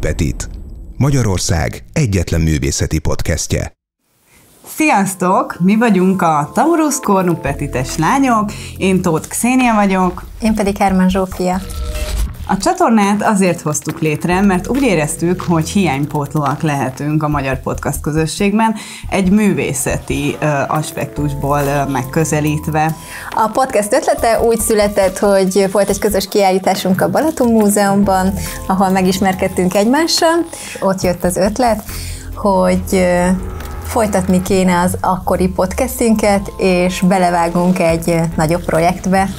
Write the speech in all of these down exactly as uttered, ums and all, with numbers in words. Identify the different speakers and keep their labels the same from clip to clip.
Speaker 1: Petit, Magyarország egyetlen művészeti podcastje.
Speaker 2: Sziasztok! Mi vagyunk a Taurus Cornu Petites lányok, én Tóth Xénia vagyok.
Speaker 3: Én pedig Hermann Zsófia.
Speaker 2: A csatornát azért hoztuk létre, mert úgy éreztük, hogy hiánypótlóak lehetünk a magyar podcast közösségben, egy művészeti ö, aspektusból ö, megközelítve.
Speaker 3: A podcast ötlete úgy született, hogy volt egy közös kiállításunk a Balaton Múzeumban, ahol megismerkedtünk egymással, és ott jött az ötlet, hogy ö, folytatni kéne az akkori podcastünket, és belevágunk egy nagyobb projektbe.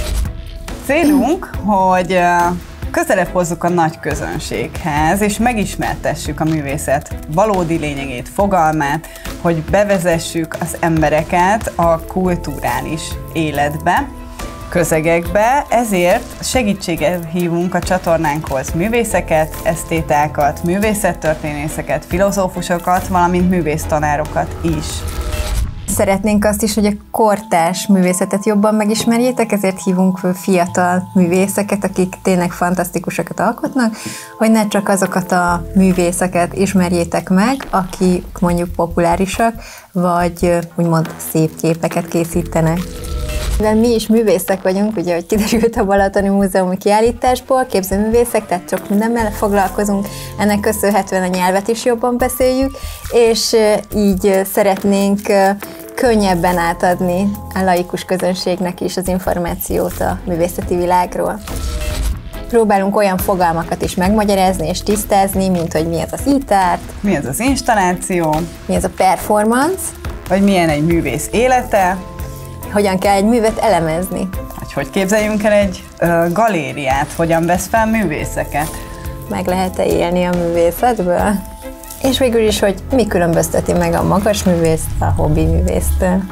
Speaker 2: Célunk, hogy közelebb hozzuk a nagy közönséghez, és megismertessük a művészet valódi lényegét, fogalmát, hogy bevezessük az embereket a kulturális életbe, közegekbe, ezért segítséget hívunk a csatornánkhoz művészeket, esztétákat, művészettörténészeket, filozófusokat, valamint művésztanárokat is.
Speaker 3: Szeretnénk azt is, hogy a kortárs művészetet jobban megismerjétek, ezért hívunk föl fiatal művészeket, akik tényleg fantasztikusokat alkotnak, hogy ne csak azokat a művészeket ismerjétek meg, akik mondjuk populárisak, vagy úgymond szép képeket készítenek. Mivel mi is művészek vagyunk, ugye, hogy kiderült a Balatoni Múzeumi kiállításból, képzőművészek, tehát sok mindennel foglalkozunk, ennek köszönhetően a nyelvet is jobban beszéljük, és így szeretnénk könnyebben átadni a laikus közönségnek is az információt a művészeti világról. Próbálunk olyan fogalmakat is megmagyarázni és tisztázni, mint hogy mi az az e-art,
Speaker 2: mi az az installáció,
Speaker 3: mi az a performance,
Speaker 2: vagy milyen egy művész élete,
Speaker 3: hogyan kell egy művet elemezni.
Speaker 2: Hogy hogy képzeljünk el egy ö, galériát, hogyan vesz fel művészeket.
Speaker 3: Meg lehet-e élni a művészetből? És végül is, hogy mi különbözteti meg a magas művészt a hobbi művésztől.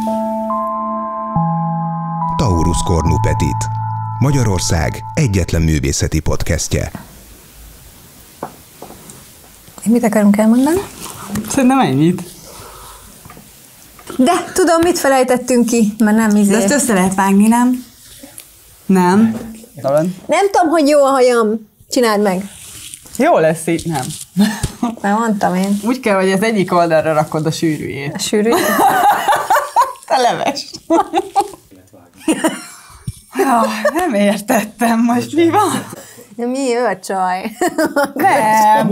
Speaker 1: Taurus Cornu Petit, Magyarország egyetlen művészeti podcastje.
Speaker 3: Mit akarunk elmondani?
Speaker 2: Szerintem ennyit.
Speaker 3: De tudom, mit felejtettünk ki, mert nem izé.
Speaker 2: De ezt össze lehet vágni, nem? Nem?
Speaker 3: Nem tudom, hogy jó a hajam. Csináld meg.
Speaker 2: Jó lesz így, nem?
Speaker 3: Már mondtam én.
Speaker 2: Úgy kell, hogy az egyik oldalra rakod a sűrűjét.
Speaker 3: A sűrűjét?
Speaker 2: Te leves. Ja, nem értettem, most mi van?
Speaker 3: Ja, mi ő a csaj?
Speaker 2: Nem.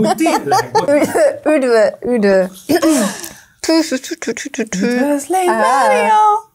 Speaker 3: Üdv, üdv, üdv.
Speaker 2: Üdvözlégy, Mária!